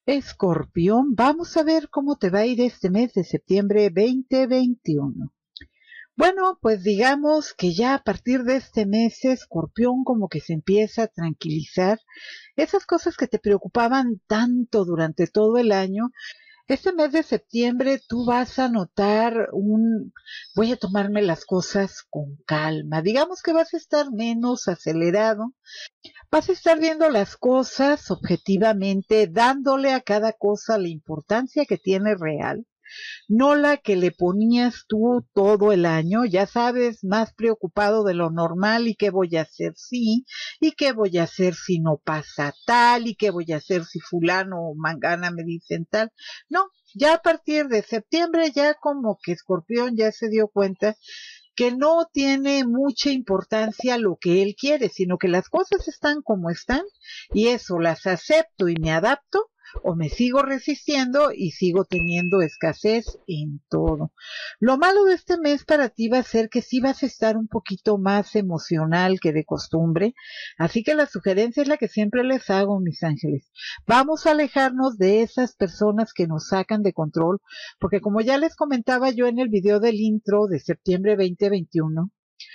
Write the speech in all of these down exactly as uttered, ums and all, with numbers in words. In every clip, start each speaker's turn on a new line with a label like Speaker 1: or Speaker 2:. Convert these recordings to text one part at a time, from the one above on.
Speaker 1: Escorpión, vamos a ver cómo te va a ir este mes de septiembre veinte veintiuno. Bueno, pues digamos que ya a partir de este mes, Escorpión como que se empieza a tranquilizar. Esas cosas que te preocupaban tanto durante todo el año, este mes de septiembre tú vas a notar un, voy a tomarme las cosas con calma. Digamos que vas a estar menos acelerado. Vas a estar viendo las cosas objetivamente, dándole a cada cosa la importancia que tiene real, no la que le ponías tú todo el año, ya sabes, más preocupado de lo normal y qué voy a hacer si, y qué voy a hacer si no pasa tal, y qué voy a hacer si fulano o mangana me dicen tal. No, ya a partir de septiembre ya como que Escorpión ya se dio cuenta que no tiene mucha importancia lo que él quiere, sino que las cosas están como están y eso las acepto y me adapto o me sigo resistiendo y sigo teniendo escasez en todo. Lo malo de este mes para ti va a ser que sí vas a estar un poquito más emocional que de costumbre, así que la sugerencia es la que siempre les hago, mis ángeles. Vamos a alejarnos de esas personas que nos sacan de control, porque como ya les comentaba yo en el video del intro de septiembre veinte veintiuno,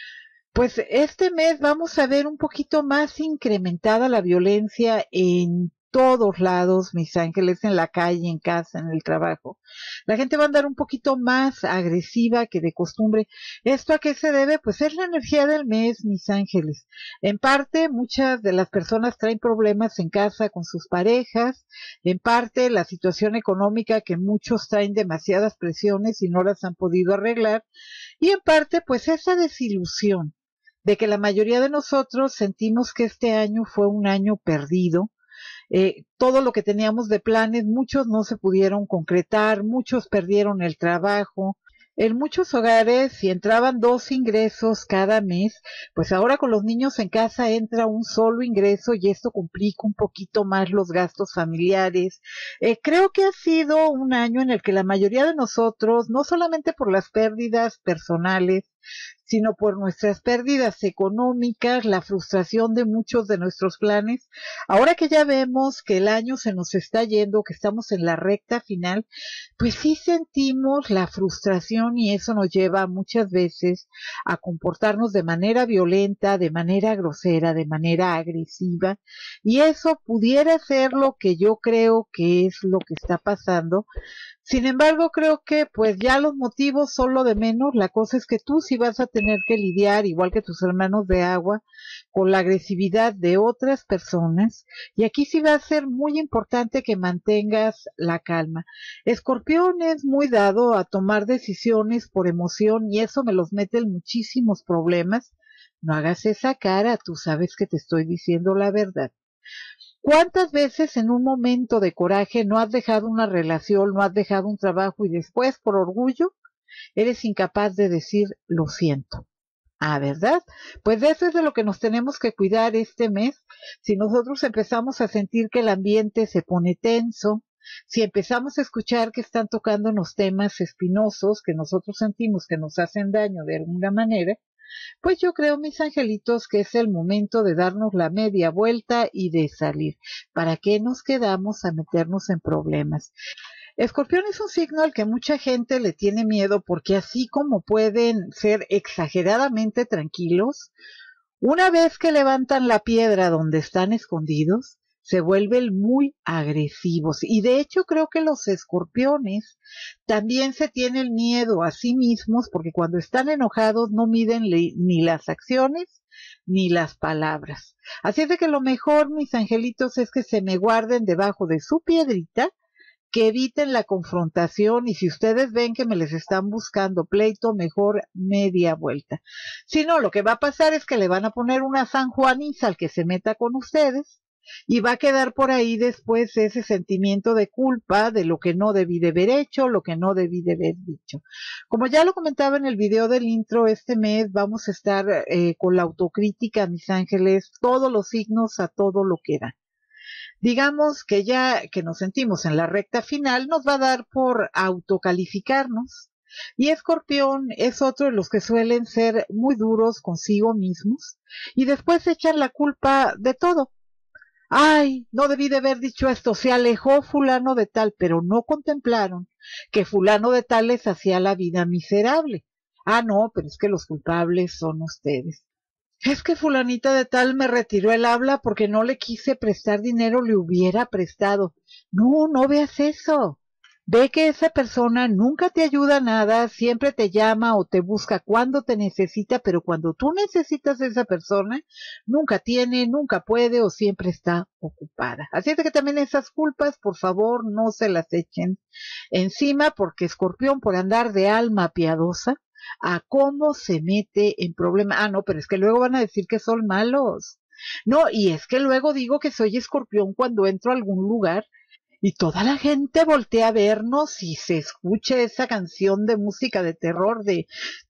Speaker 1: pues este mes vamos a ver un poquito más incrementada la violencia en todos lados, mis ángeles, en la calle, en casa, en el trabajo. La gente va a andar un poquito más agresiva que de costumbre. ¿Esto a qué se debe? Pues es la energía del mes, mis ángeles. En parte, muchas de las personas traen problemas en casa con sus parejas. En parte, la situación económica que muchos traen demasiadas presiones y no las han podido arreglar. Y en parte, pues esa desilusión de que la mayoría de nosotros sentimos que este año fue un año perdido. Eh, todo lo que teníamos de planes, muchos no se pudieron concretar, muchos perdieron el trabajo. En muchos hogares, si entraban dos ingresos cada mes, pues ahora con los niños en casa entra un solo ingreso y esto complica un poquito más los gastos familiares. Eh, creo que ha sido un año en el que la mayoría de nosotros, no solamente por las pérdidas personales, sino por nuestras pérdidas económicas, la frustración de muchos de nuestros planes. Ahora que ya vemos que el año se nos está yendo, que estamos en la recta final, pues sí sentimos la frustración y eso nos lleva muchas veces a comportarnos de manera violenta, de manera grosera, de manera agresiva, y eso pudiera ser lo que yo creo que es lo que está pasando. Sin embargo, creo que pues ya los motivos son lo de menos. La cosa es que tú sí vas a tener que lidiar, igual que tus hermanos de agua, con la agresividad de otras personas. Y aquí sí va a ser muy importante que mantengas la calma. Escorpión es muy dado a tomar decisiones por emoción y eso me los mete en muchísimos problemas. No hagas esa cara, tú sabes que te estoy diciendo la verdad. ¿Cuántas veces en un momento de coraje no has dejado una relación, no has dejado un trabajo y después, por orgullo, eres incapaz de decir lo siento? Ah, ¿verdad? Pues de eso es de lo que nos tenemos que cuidar este mes. Si nosotros empezamos a sentir que el ambiente se pone tenso, si empezamos a escuchar que están tocándonos temas espinosos que nosotros sentimos que nos hacen daño de alguna manera, pues yo creo, mis angelitos, que es el momento de darnos la media vuelta y de salir. ¿Para qué nos quedamos a meternos en problemas? Escorpión es un signo al que mucha gente le tiene miedo porque así como pueden ser exageradamente tranquilos, una vez que levantan la piedra donde están escondidos, se vuelven muy agresivos. Y de hecho creo que los escorpiones también se tienen miedo a sí mismos porque cuando están enojados no miden ni las acciones ni las palabras. Así es de que lo mejor, mis angelitos, es que se me guarden debajo de su piedrita, que eviten la confrontación y si ustedes ven que me les están buscando pleito, mejor media vuelta. Si no, lo que va a pasar es que le van a poner una sanjuaniza al que se meta con ustedes y va a quedar por ahí después ese sentimiento de culpa de lo que no debí de haber hecho, lo que no debí de haber dicho. Como ya lo comentaba en el video del intro, este mes vamos a estar eh, con la autocrítica, mis ángeles, todos los signos a todo lo que da. Digamos que ya que nos sentimos en la recta final, nos va a dar por autocalificarnos. Y Escorpión es otro de los que suelen ser muy duros consigo mismos y después echan la culpa de todo. Ay, no debí de haber dicho esto, se alejó fulano de tal, pero no contemplaron que fulano de tal les hacía la vida miserable. Ah, no, pero es que los culpables son ustedes. Es que fulanita de tal me retiró el habla porque no le quise prestar dinero, le hubiera prestado. No, no veas eso. Ve que esa persona nunca te ayuda a nada, siempre te llama o te busca cuando te necesita, pero cuando tú necesitas a esa persona, nunca tiene, nunca puede o siempre está ocupada. Así es que también esas culpas, por favor, no se las echen encima porque Escorpión, por andar de alma piadosa, a cómo se mete en problemas. Ah, no, pero es que luego van a decir que son malos. No, y es que luego digo que soy Escorpión cuando entro a algún lugar y toda la gente voltea a vernos y se escucha esa canción de música de terror de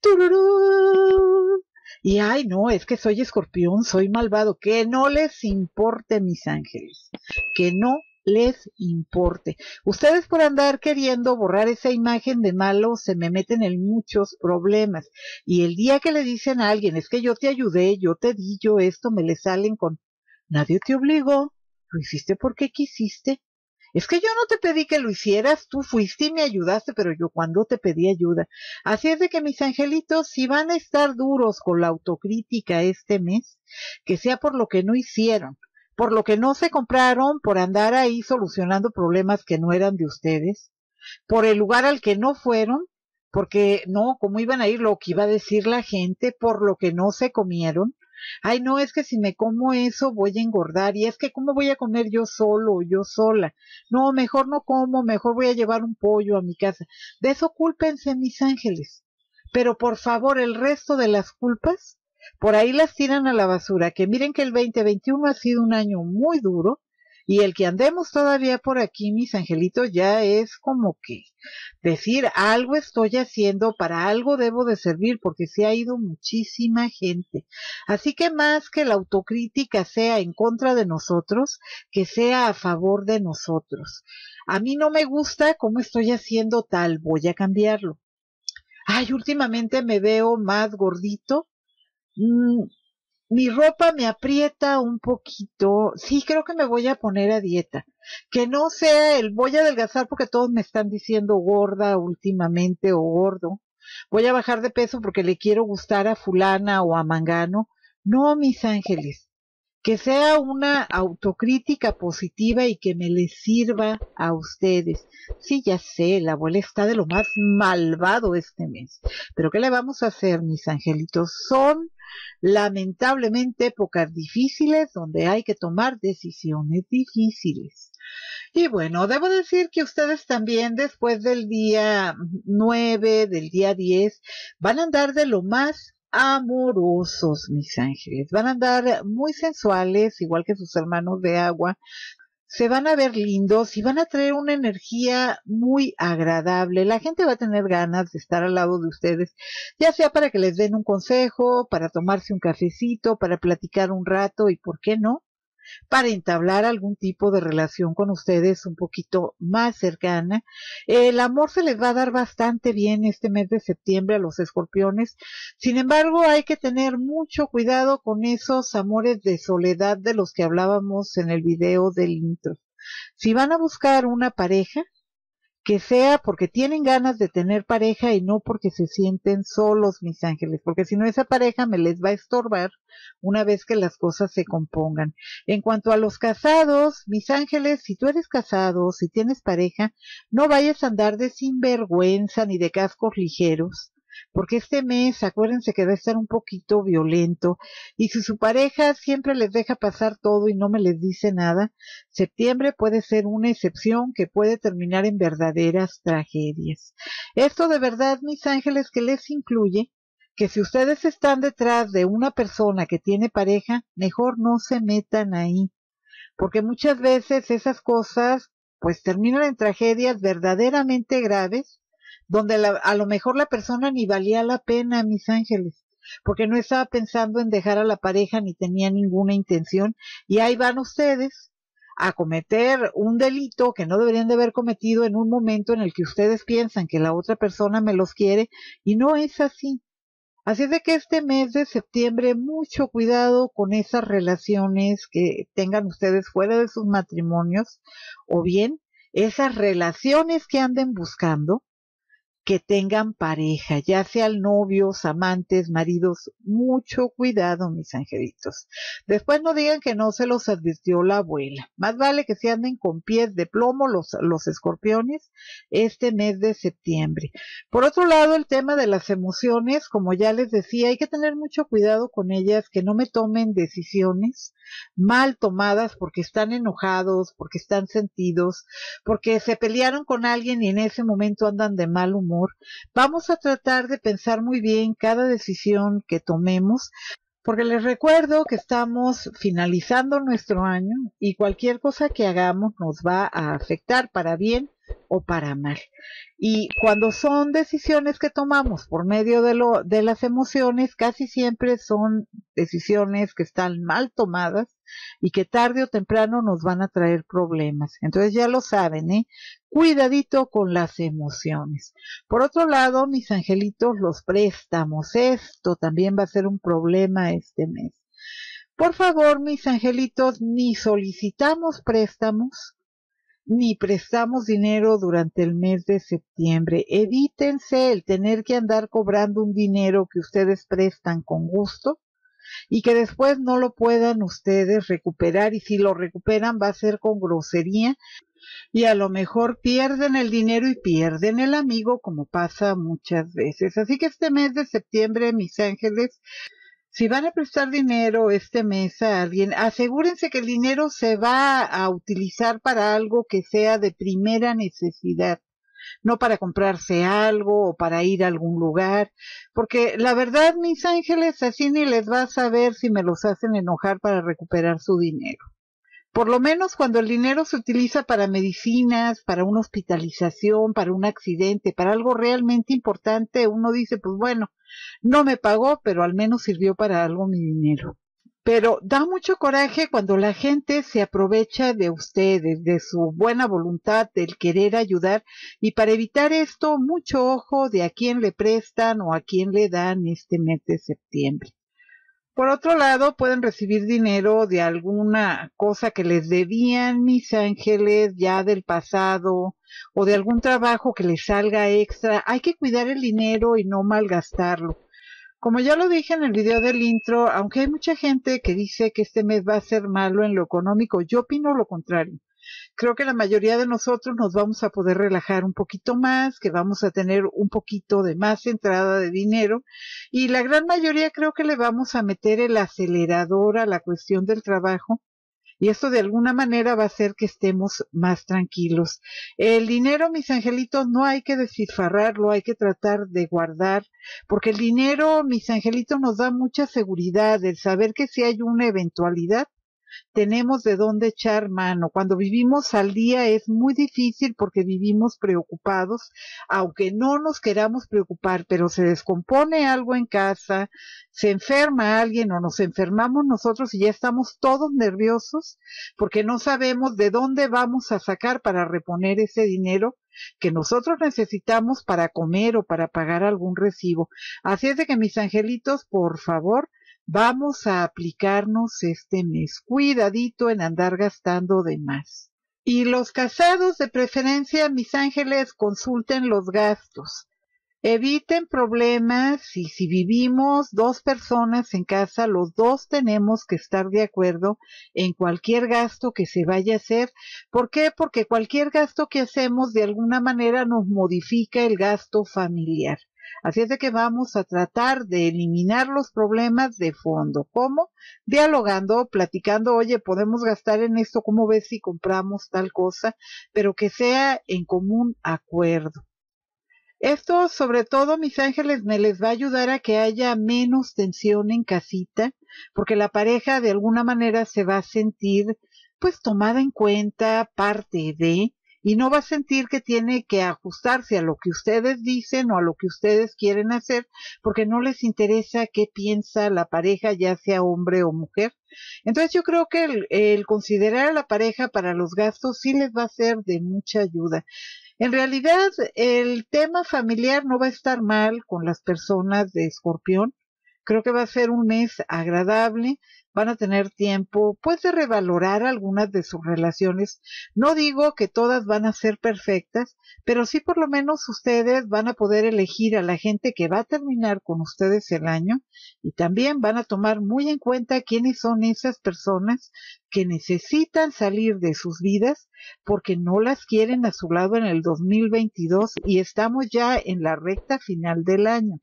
Speaker 1: tururú. Y ay, no, es que soy Escorpión, soy malvado. Que no les importe, mis ángeles. Que no les importe. Ustedes por andar queriendo borrar esa imagen de malo se me meten en muchos problemas. Y el día que le dicen a alguien, es que yo te ayudé, yo te di, yo esto, me le salen con, nadie te obligó, lo hiciste porque quisiste. Es que yo no te pedí que lo hicieras, tú fuiste y me ayudaste, pero yo cuando te pedí ayuda. Así es de que mis angelitos, si van a estar duros con la autocrítica este mes, que sea por lo que no hicieron, por lo que no se compraron, por andar ahí solucionando problemas que no eran de ustedes, por el lugar al que no fueron, porque no, cómo iban a ir, lo que iba a decir la gente, por lo que no se comieron. Ay, no, es que si me como eso voy a engordar, y es que cómo voy a comer yo solo o yo sola. No, mejor no como, mejor voy a llevar un pollo a mi casa. De eso cúlpense, mis ángeles. Pero por favor, el resto de las culpas, por ahí las tiran a la basura, que miren que el veinte veintiuno ha sido un año muy duro, y el que andemos todavía por aquí, mis angelitos, ya es como que decir algo estoy haciendo, para algo debo de servir, porque se ha ido muchísima gente. Así que más que la autocrítica sea en contra de nosotros, que sea a favor de nosotros. A mí no me gusta cómo estoy haciendo tal, voy a cambiarlo. Ay, últimamente me veo más gordito. Mm, mi ropa me aprieta un poquito. Sí, creo que me voy a poner a dieta. Que no sea el voy a adelgazar porque todos me están diciendo gorda últimamente o gordo. Voy a bajar de peso porque le quiero gustar a fulana o a mangano. No, mis ángeles. Que sea una autocrítica positiva y que me les sirva a ustedes. Sí, ya sé, la abuela está de lo más malvado este mes. Pero ¿qué le vamos a hacer, mis angelitos? Son lamentablemente épocas difíciles donde hay que tomar decisiones difíciles. Y bueno, debo decir que ustedes también después del día nueve, del día diez, van a andar de lo más amorosos, mis ángeles. Van a andar muy sensuales, igual que sus hermanos de agua. Se van a ver lindos y van a traer una energía muy agradable. La gente va a tener ganas de estar al lado de ustedes, ya sea para que les den un consejo, para tomarse un cafecito, para platicar un rato y, ¿por qué no?, para entablar algún tipo de relación con ustedes un poquito más cercana. El amor se les va a dar bastante bien este mes de septiembre a los escorpiones. Sin embargo, hay que tener mucho cuidado con esos amores de soledad de los que hablábamos en el video del intro. Si van a buscar una pareja, que sea porque tienen ganas de tener pareja y no porque se sienten solos, mis ángeles, porque si no esa pareja me les va a estorbar una vez que las cosas se compongan. En cuanto a los casados, mis ángeles, si tú eres casado, si tienes pareja, no vayas a andar de sinvergüenza ni de cascos ligeros, porque este mes, acuérdense que va a estar un poquito violento, y si su pareja siempre les deja pasar todo y no me les dice nada, septiembre puede ser una excepción que puede terminar en verdaderas tragedias. Esto de verdad, mis ángeles, que les incluye que si ustedes están detrás de una persona que tiene pareja, mejor no se metan ahí, porque muchas veces esas cosas pues terminan en tragedias verdaderamente graves, donde la, a lo mejor la persona ni valía la pena, mis ángeles, porque no estaba pensando en dejar a la pareja ni tenía ninguna intención, y ahí van ustedes a cometer un delito que no deberían de haber cometido en un momento en el que ustedes piensan que la otra persona me los quiere, y no es así. Así es de que este mes de septiembre, mucho cuidado con esas relaciones que tengan ustedes fuera de sus matrimonios, o bien esas relaciones que anden buscando, que tengan pareja, ya sean novios, amantes, maridos, mucho cuidado, mis angelitos. Después no digan que no se los advirtió la abuela. Más vale que se anden con pies de plomo los, los escorpiones este mes de septiembre. Por otro lado, el tema de las emociones, como ya les decía, hay que tener mucho cuidado con ellas, que no me tomen decisiones mal tomadas porque están enojados, porque están sentidos, porque se pelearon con alguien y en ese momento andan de mal humor. Vamos a tratar de pensar muy bien cada decisión que tomemos, porque les recuerdo que estamos finalizando nuestro año y cualquier cosa que hagamos nos va a afectar para bien o para mal. Y cuando son decisiones que tomamos por medio de, lo, de las emociones, casi siempre son decisiones que están mal tomadas y que tarde o temprano nos van a traer problemas. Entonces ya lo saben, ¿eh? Cuidadito con las emociones. Por otro lado, mis angelitos, los préstamos. Esto también va a ser un problema este mes. Por favor, mis angelitos, ni solicitamos préstamos, ni prestamos dinero durante el mes de septiembre. Evítense el tener que andar cobrando un dinero que ustedes prestan con gusto y que después no lo puedan ustedes recuperar, y si lo recuperan va a ser con grosería y a lo mejor pierden el dinero y pierden el amigo, como pasa muchas veces. Así que este mes de septiembre, mis ángeles, si van a prestar dinero este mes a alguien, asegúrense que el dinero se va a utilizar para algo que sea de primera necesidad, no para comprarse algo o para ir a algún lugar, porque la verdad, mis ángeles, así ni les va a saber si me los hacen enojar para recuperar su dinero. Por lo menos cuando el dinero se utiliza para medicinas, para una hospitalización, para un accidente, para algo realmente importante, uno dice, pues bueno, no me pagó, pero al menos sirvió para algo mi dinero. Pero da mucho coraje cuando la gente se aprovecha de ustedes, de su buena voluntad, del querer ayudar, y para evitar esto, mucho ojo de a quién le prestan o a quién le dan este mes de septiembre. Por otro lado, pueden recibir dinero de alguna cosa que les debían, mis ángeles, ya del pasado, o de algún trabajo que les salga extra. Hay que cuidar el dinero y no malgastarlo. Como ya lo dije en el video del intro, aunque hay mucha gente que dice que este mes va a ser malo en lo económico, yo opino lo contrario. Creo que la mayoría de nosotros nos vamos a poder relajar un poquito más, que vamos a tener un poquito de más entrada de dinero, y la gran mayoría creo que le vamos a meter el acelerador a la cuestión del trabajo, y esto de alguna manera va a hacer que estemos más tranquilos. El dinero, mis angelitos, no hay que despilfarrarlo, hay que tratar de guardar, porque el dinero, mis angelitos, nos da mucha seguridad, el saber que si hay una eventualidad, tenemos de dónde echar mano. Cuando vivimos al día es muy difícil porque vivimos preocupados, aunque no nos queramos preocupar, pero se descompone algo en casa, se enferma alguien o nos enfermamos nosotros y ya estamos todos nerviosos porque no sabemos de dónde vamos a sacar para reponer ese dinero que nosotros necesitamos para comer o para pagar algún recibo. Así es de que, mis angelitos, por favor, vamos a aplicarnos este mes. Cuidadito en andar gastando de más. Y los casados, de preferencia, mis ángeles, consulten los gastos. Eviten problemas, y si vivimos dos personas en casa, los dos tenemos que estar de acuerdo en cualquier gasto que se vaya a hacer. ¿Por qué? Porque cualquier gasto que hacemos de alguna manera nos modifica el gasto familiar. Así es de que vamos a tratar de eliminar los problemas de fondo. ¿Cómo? Dialogando, platicando, oye, podemos gastar en esto, ¿cómo ves si compramos tal cosa? Pero que sea en común acuerdo. Esto, sobre todo, mis ángeles, me les va a ayudar a que haya menos tensión en casita, porque la pareja de alguna manera se va a sentir, pues, tomada en cuenta, parte de, y no va a sentir que tiene que ajustarse a lo que ustedes dicen o a lo que ustedes quieren hacer, porque no les interesa qué piensa la pareja, ya sea hombre o mujer. Entonces yo creo que el, el considerar a la pareja para los gastos sí les va a ser de mucha ayuda. En realidad, el tema familiar no va a estar mal con las personas de Escorpión. Creo que va a ser un mes agradable. Van a tener tiempo, pues, de revalorar algunas de sus relaciones. No digo que todas van a ser perfectas, pero sí por lo menos ustedes van a poder elegir a la gente que va a terminar con ustedes el año y también van a tomar muy en cuenta quiénes son esas personas que necesitan salir de sus vidas porque no las quieren a su lado en el dos mil veintidós y estamos ya en la recta final del año.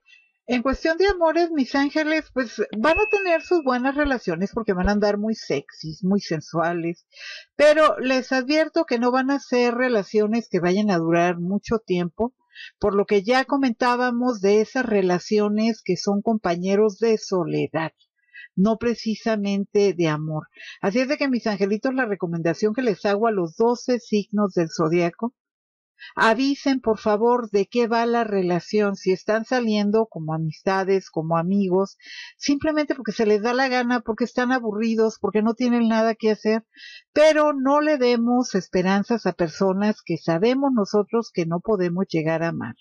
Speaker 1: En cuestión de amores, mis ángeles, pues van a tener sus buenas relaciones porque van a andar muy sexys, muy sensuales, pero les advierto que no van a ser relaciones que vayan a durar mucho tiempo, por lo que ya comentábamos de esas relaciones que son compañeros de soledad, no precisamente de amor. Así es de que, mis angelitos, la recomendación que les hago a los doce signos del zodiaco: avisen, por favor, de qué va la relación, si están saliendo como amistades, como amigos, simplemente porque se les da la gana, porque están aburridos, porque no tienen nada que hacer, pero no le demos esperanzas a personas que sabemos nosotros que no podemos llegar a amar,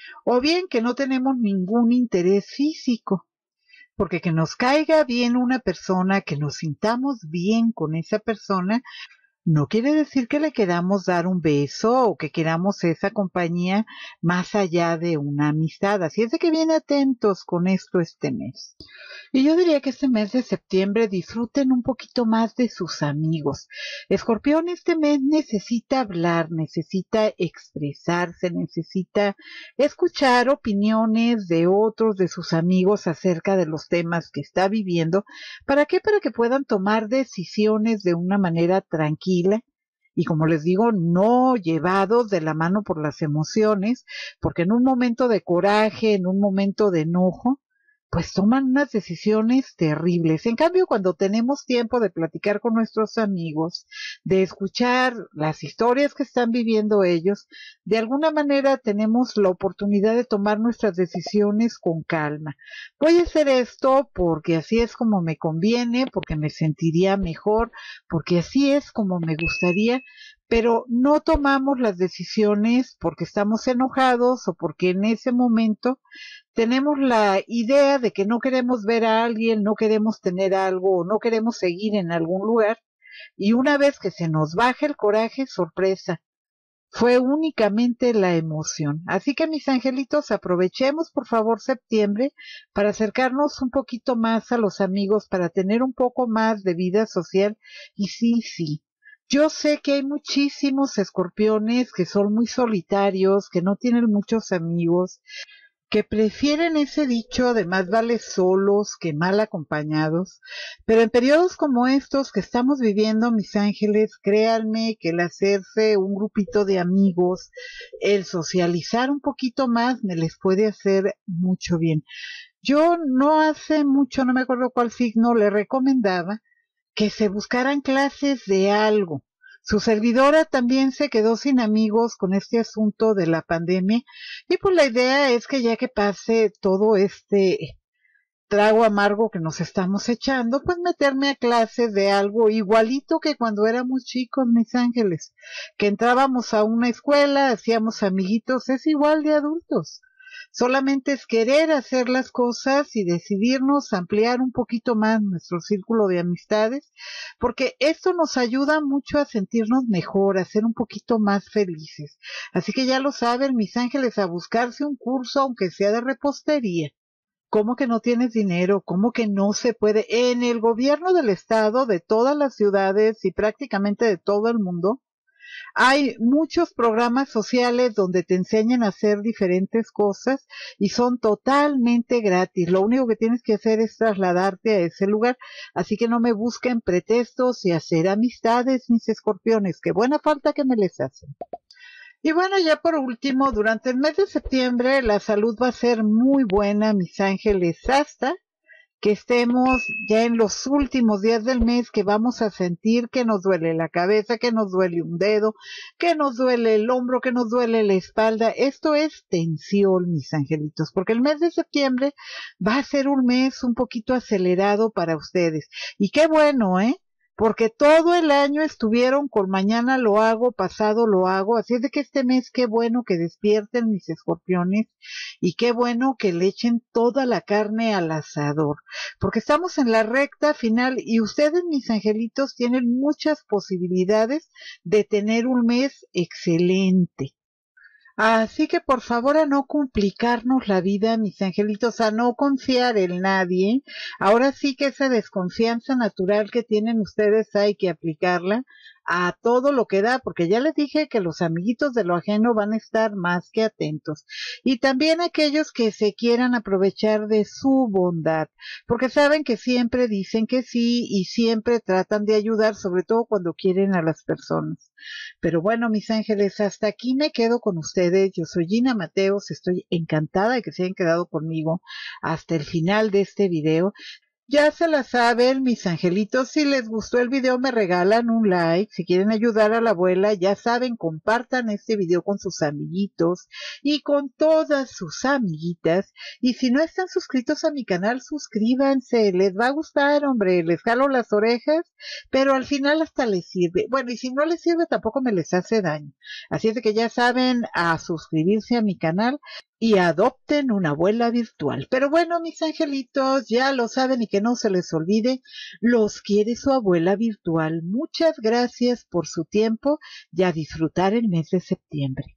Speaker 1: o bien que no tenemos ningún interés físico. Porque que nos caiga bien una persona, que nos sintamos bien con esa persona, no quiere decir que le queramos dar un beso o que queramos esa compañía más allá de una amistad. Así es de que bien atentos con esto este mes. Y yo diría que este mes de septiembre disfruten un poquito más de sus amigos. Escorpión este mes necesita hablar, necesita expresarse, necesita escuchar opiniones de otros de sus amigos acerca de los temas que está viviendo. ¿Para qué? Para que puedan tomar decisiones de una manera tranquila. Y como les digo, no llevados de la mano por las emociones, porque en un momento de coraje, en un momento de enojo, pues toman unas decisiones terribles. En cambio, cuando tenemos tiempo de platicar con nuestros amigos, de escuchar las historias que están viviendo ellos, de alguna manera tenemos la oportunidad de tomar nuestras decisiones con calma. Voy a hacer esto porque así es como me conviene, porque me sentiría mejor, porque así es como me gustaría, pero no tomamos las decisiones porque estamos enojados o porque en ese momento tenemos la idea de que no queremos ver a alguien, no queremos tener algo, no queremos seguir en algún lugar, y una vez que se nos baja el coraje, sorpresa, fue únicamente la emoción. Así que, mis angelitos, aprovechemos por favor septiembre para acercarnos un poquito más a los amigos, para tener un poco más de vida social. Y sí, sí, yo sé que hay muchísimos escorpiones que son muy solitarios, que no tienen muchos amigos, que prefieren ese dicho de más vale solos que mal acompañados, pero en periodos como estos que estamos viviendo, mis ángeles, créanme que el hacerse un grupito de amigos, el socializar un poquito más, me les puede hacer mucho bien. Yo no hace mucho, no me acuerdo cuál signo, le recomendaba que se buscaran clases de algo. Su servidora también se quedó sin amigos con este asunto de la pandemia y pues la idea es que ya que pase todo este trago amargo que nos estamos echando, pues meterme a clases de algo igualito que cuando éramos chicos, mis ángeles, que entrábamos a una escuela, hacíamos amiguitos, es igual de adultos. Solamente es querer hacer las cosas y decidirnos ampliar un poquito más nuestro círculo de amistades, porque esto nos ayuda mucho a sentirnos mejor, a ser un poquito más felices. Así que ya lo saben, mis ángeles, a buscarse un curso, aunque sea de repostería. ¿Cómo que no tienes dinero? ¿Cómo que no se puede? En el gobierno del estado, de todas las ciudades y prácticamente de todo el mundo, hay muchos programas sociales donde te enseñan a hacer diferentes cosas y son totalmente gratis. Lo único que tienes que hacer es trasladarte a ese lugar. Así que no me busquen pretextos y hacer amistades, mis escorpiones, que buena falta que me les hacen. Y bueno, ya por último, durante el mes de septiembre la salud va a ser muy buena, mis ángeles, hasta que estemos ya en los últimos días del mes, que vamos a sentir que nos duele la cabeza, que nos duele un dedo, que nos duele el hombro, que nos duele la espalda. Esto es tensión, mis angelitos, porque el mes de septiembre va a ser un mes un poquito acelerado para ustedes. Y qué bueno, ¿eh? porque todo el año estuvieron con mañana lo hago, pasado lo hago, así es de que este mes qué bueno que despierten mis escorpiones y qué bueno que le echen toda la carne al asador, porque estamos en la recta final y ustedes, mis angelitos, tienen muchas posibilidades de tener un mes excelente. Así que por favor a no complicarnos la vida, mis angelitos, a no confiar en nadie. Ahora sí que esa desconfianza natural que tienen ustedes hay que aplicarla a todo lo que da, porque ya les dije que los amiguitos de lo ajeno van a estar más que atentos. Y también aquellos que se quieran aprovechar de su bondad, porque saben que siempre dicen que sí y siempre tratan de ayudar, sobre todo cuando quieren a las personas. Pero bueno, mis ángeles, hasta aquí me quedo con ustedes. Yo soy Gina Mateos, estoy encantada de que se hayan quedado conmigo hasta el final de este video. Ya se la saben, mis angelitos, si les gustó el video me regalan un like, si quieren ayudar a la abuela, ya saben, compartan este video con sus amiguitos y con todas sus amiguitas, y si no están suscritos a mi canal, suscríbanse, les va a gustar, hombre, les jalo las orejas, pero al final hasta les sirve, bueno, y si no les sirve tampoco me les hace daño, así es de que ya saben, a suscribirse a mi canal, y adopten una abuela virtual. Pero bueno, mis angelitos, ya lo saben y que no se les olvide, los quiere su abuela virtual. Muchas gracias por su tiempo y a disfrutar el mes de septiembre.